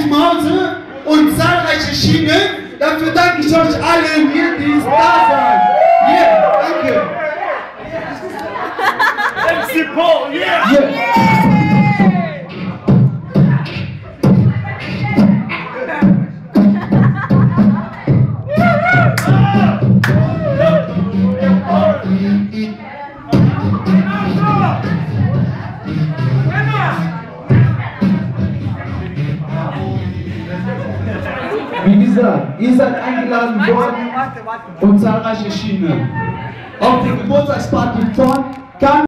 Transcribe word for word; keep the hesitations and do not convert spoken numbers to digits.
im Hause und zahlreiche Schienen. Dafür danke ich euch allen hier, die es da seid. Yeah, danke. M C Paul, yeah! Yeah. Wie gesagt, ihr seid eingeladen worden und zahlreiche Schienen auf die Geburtstagsparty von